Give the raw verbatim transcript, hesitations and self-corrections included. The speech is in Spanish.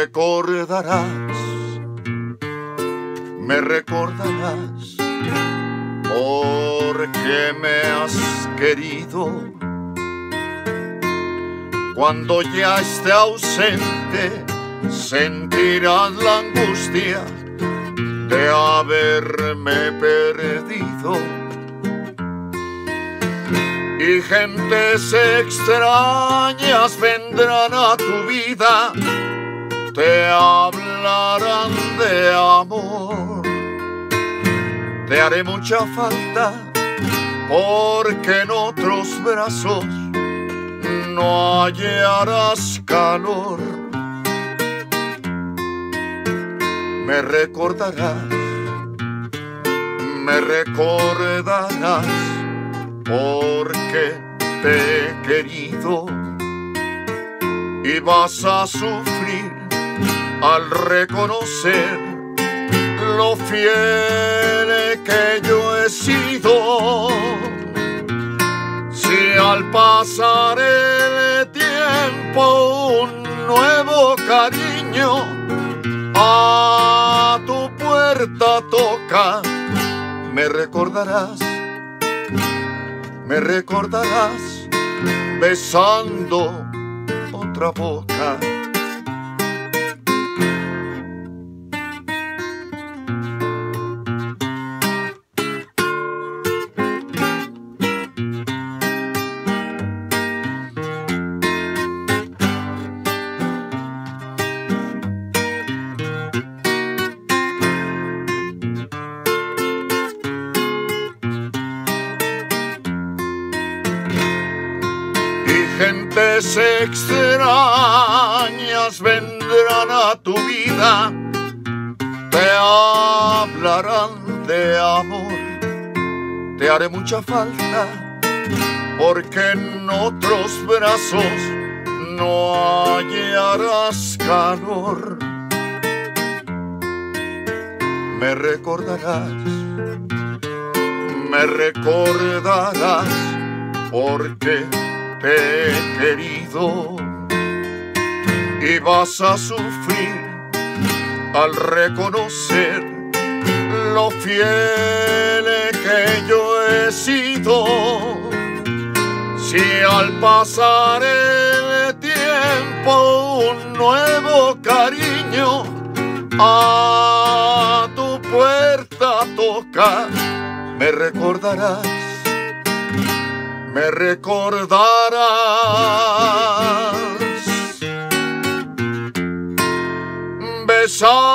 recordarás, me recordarás, porque me has querido. Cuando ya esté ausente, sentirás la angustia de haberme perdido. Y gentes extrañas vendrán a tu vida, te hablarán de amor. Te haré mucha falta, porque en otros brazos no hallarás calor. Me recordarás, me recordarás, porque te he querido. Y vas a sufrir al reconocer lo fiel que yo he sido. Si al pasar el tiempo un nuevo cariño a tu puerta toca, me recordarás, me recordarás besando otra boca. Gentes extrañas vendrán a tu vida, te hablarán de amor. Te haré mucha falta, porque en otros brazos no hallarás calor. Me recordarás, me recordarás, porque te he querido. Y vas a sufrir al reconocer lo fiel que yo he sido. Si al pasar el tiempo un nuevo cariño a tu puerta toca, me recordarás, me recordarás besar